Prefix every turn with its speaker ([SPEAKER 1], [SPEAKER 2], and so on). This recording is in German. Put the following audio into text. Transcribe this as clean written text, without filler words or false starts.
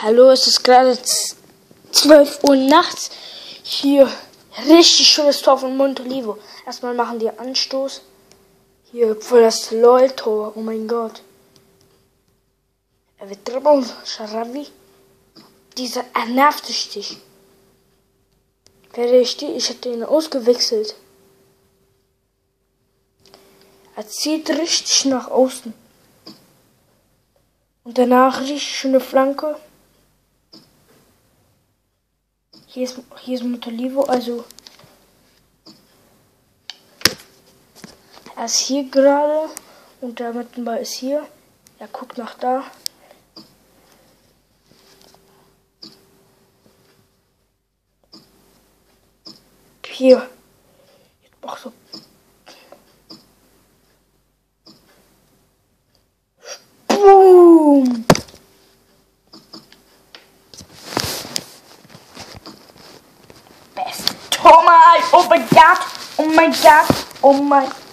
[SPEAKER 1] Hallo, es ist gerade 12 Uhr nachts. Hier richtig schönes Tor von Montolivo. Erstmal machen die Anstoß. Hier voll das LOL-Tor. Oh mein Gott. Er wird dribbeln. Sharawi. Dieser nervt richtig. Ich hätte ihn ausgewechselt. Er zieht richtig nach außen. Und danach richtig schöne Flanke. Hier ist Montolivo, also er ist hier gerade und der Mittenball ist hier. Er guckt nach da. Hier. Jetzt mach so. Boom! Best Tor mal! Oh mein Gott! Oh mein Gott! Oh mein